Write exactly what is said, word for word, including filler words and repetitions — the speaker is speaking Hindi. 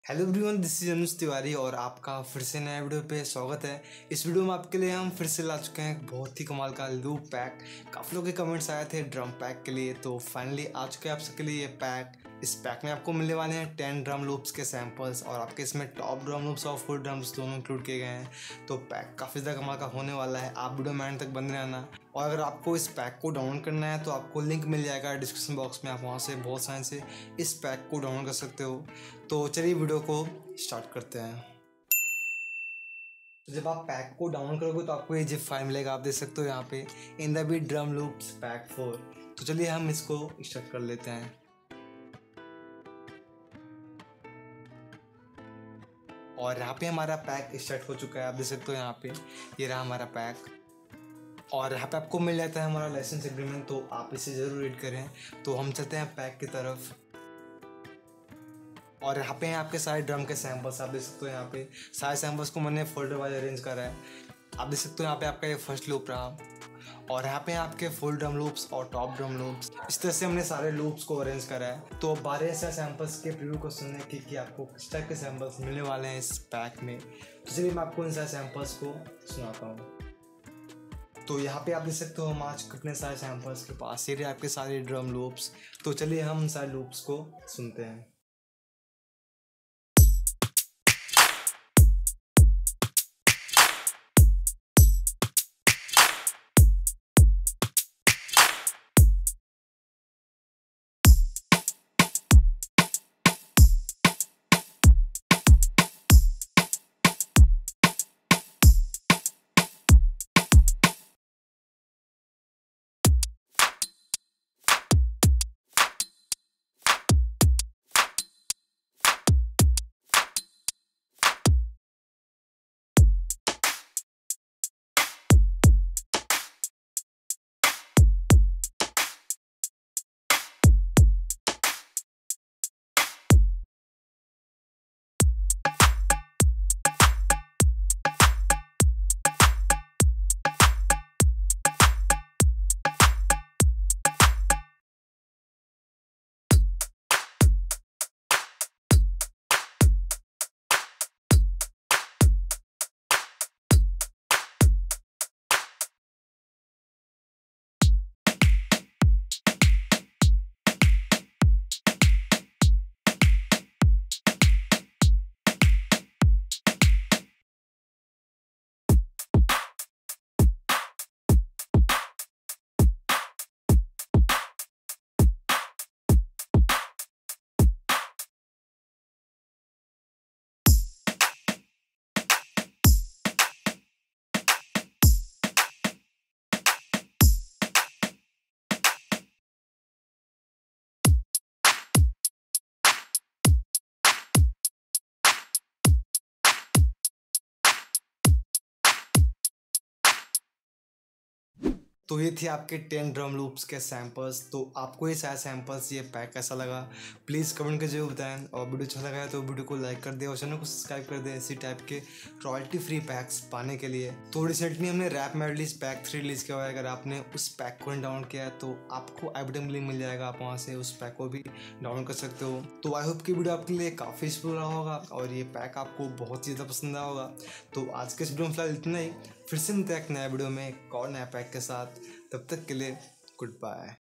Hello everyone, this is Anuj Tiwari और आपका फिर से नया वीडियो पे स्वागत है। इस वीडियो में आपके लिए हम फिर से ला चुके हैं बहुत ही कमाल का लूप पैक। काफ़ी लोगों के कमेंट्स आए थे ड्रम पैक के लिए, तो फाइनली आ चुके हैं आप सबके लिए ये पैक। इस पैक में आपको मिलने वाले हैं टेन ड्रम लूप्स के सैंपल्स और आपके इसमें टॉप ड्रम लूप्स और फुल ड्रम्स दोनों इंक्लूड किए गए हैं। तो पैक काफ़ी ज़्यादा कमाल का होने वाला है, आप वीडियो में एंड तक बने रहना। और अगर आपको इस पैक को डाउनलोड करना है तो आपको लिंक मिल जाएगा डिस्क्रिप्शन बॉक्स में, आप वहाँ से बहुत सारे से इस पैक को डाउनलोड कर सकते हो। तो चलिए वीडियो को स्टार्ट करते हैं। तो जब आप पैक को डाउनलोड करोगे तो आपको ये जिप फाइल मिलेगा, आप देख सकते हो यहाँ पे in the beat drum loops pack four. तो चलिए हम इसको स्टार्ट कर लेते हैं। और यहाँ पे हमारा पैक स्टार्ट हो चुका है, आप देख सकते हो यहाँ पे ये रहा हमारा पैक। और यहाँ पे आपको मिल जाता है हमारा लाइसेंस एग्रीमेंट, तो आप इसे ज़रूर रीड करें। तो हम चलते हैं पैक की तरफ। और यहाँ पे हैं आपके सारे ड्रम के सैंपल्स, आप देख सकते हो यहाँ पे सारे सैंपल्स को मैंने फोल्डर वाइज अरेंज करा है। आप देख सकते हो यहाँ पे आपका ये फर्स्ट लूप रहा, और यहाँ पे आपके फुल ड्रम लूप्स और टॉप ड्रम लूप्स। इस तरह से हमने सारे लूप्स को अरेंज करा है। तो बारह ऐसे सैंपल्स के प्रीव्यू को सुनने की कि आपको किस टाइप के सैंपल्स मिलने वाले हैं इस पैक में। तो चलिए मैं आपको इन सारे सैंपल्स को सुनाता हूँ। तो यहाँ पे आप देख सकते हो हम आज कितने सारे सैंपल्स के पास ये आपके सारे ड्रम लूप्स। तो चलिए हम सारे लूप्स को सुनते हैं। तो ये थे आपके टेन ड्रम लूप्स के सैंपल्स। तो आपको ये सारे सैंपल्स ये पैक कैसा लगा प्लीज़ कमेंट कर जरूर बताएं। और वीडियो अच्छा लगा है तो वीडियो को लाइक कर दें और चैनल को सब्सक्राइब कर दें इसी टाइप के रॉयल्टी फ्री पैक्स पाने के लिए। तो रिसेंटली हमने rap medleys pack three release किया हुआ है, अगर आपने उस पैक को डाउनलोड किया है तो आपको आई बटन लिंक मिल जाएगा, आप वहाँ से उस पैक को भी डाउनलोड कर सकते हो। तो आई होप की वीडियो आपके लिए काफ़ी यूजफुल रहा होगा और ये पैक आपको बहुत ही ज़्यादा पसंद आया होगा। तो आज के इस वीडियो में फिलहाल इतना ही, फिर से मिलते हैं एक नया वीडियो में एक और नया पैक के साथ। तब तक के लिए गुड बाय।